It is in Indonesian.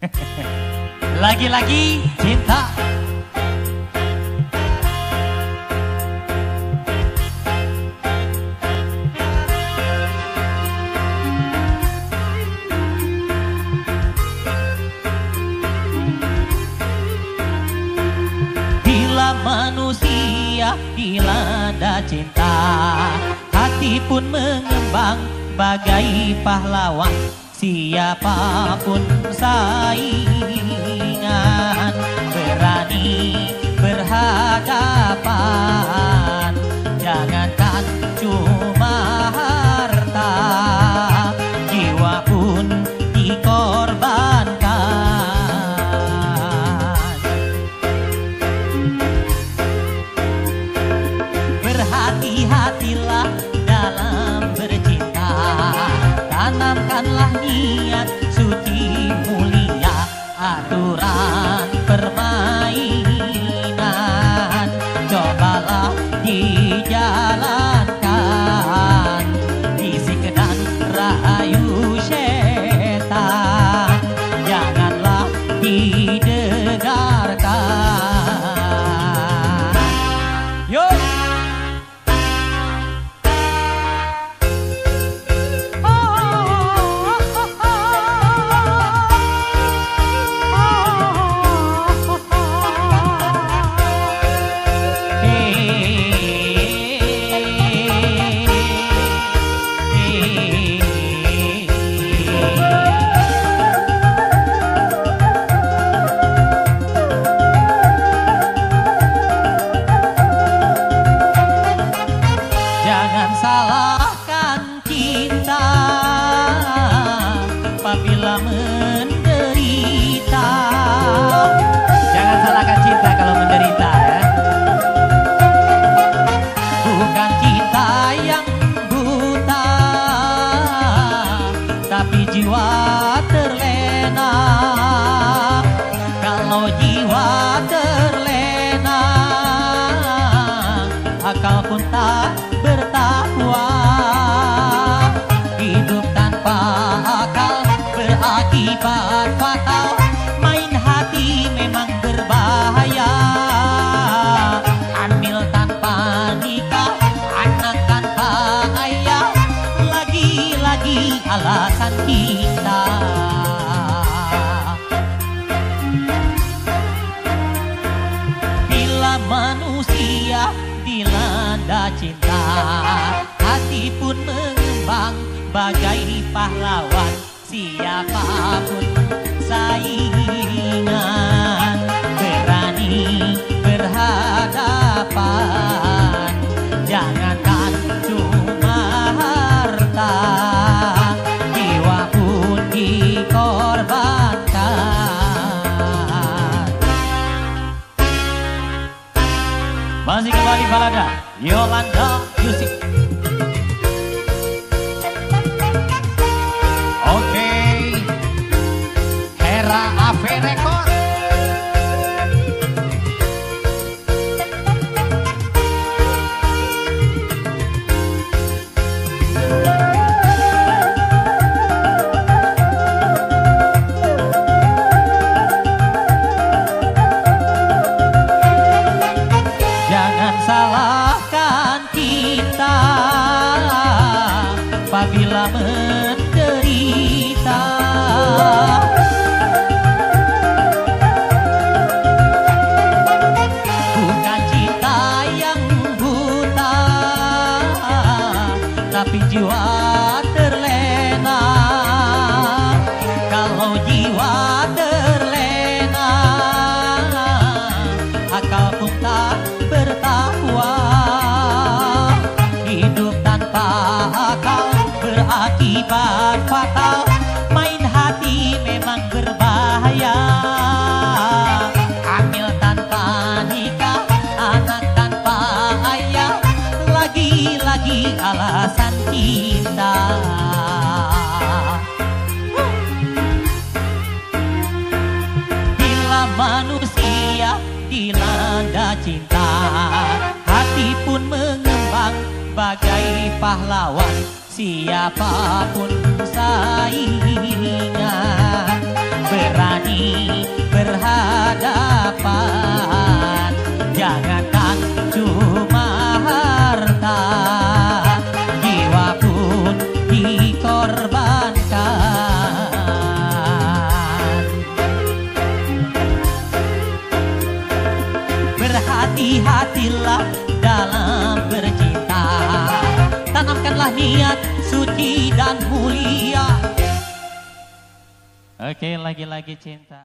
Lagi-lagi cinta. Bila manusia dilanda cinta, hati pun mengembang bagai pahlawan. Siapapun saingan, berani berhadapan. Jangankan cuma harta, jiwa pun dikorbankan. Berhati-hatilah dalam bercinta, tanamkanlah niat suci mulia, aturan permainan cobalah dijalankan, bisik dan rayu setan janganlah didengarkan. Yo. Jangan salahkan cinta apabila menderita. Jangan salahkan cinta kalau menderita ya. Bukan cinta yang buta, tapi jiwa terlena. Kalau jiwa terlena, akal pun tak bertakwa. Hidup tanpa akal berakibat fatal. Main hati memang berbahaya. Hamil tanpa nikah, anak tanpa ayah, lagi-lagi alasan kita. Bila manusia dilanda cinta, hati pun mengembang bagai pahlawan. Siapapun saingan, berani berhadapan. Jangankan cuma harta, jiwa pun dikorbankan. Masih kembali balada Yolanda Music. Oke, Hera Ave Record. Jangan salahkan kita apabila menderita. Bukan cinta yang buta, tapi jiwa terlena. Kalau jiwa terlena, akal pun tak bertakwa. Hidup tanpa akal berakibat fatal. Main hati memang berbahaya. Hamil tanpa nikah, anak tanpa ayah, lagi-lagi alasan kita. Bila manusia dilanda cinta, hati pun mengembang bagai pahlawan. Siapapun saingan, berani berhadapan. Jangankan cuma harta, jiwa pun dikorbankan. Berhati-hatilah dalam bercinta, tanamkanlah niat suci dan mulia. Oke, lagi-lagi cinta.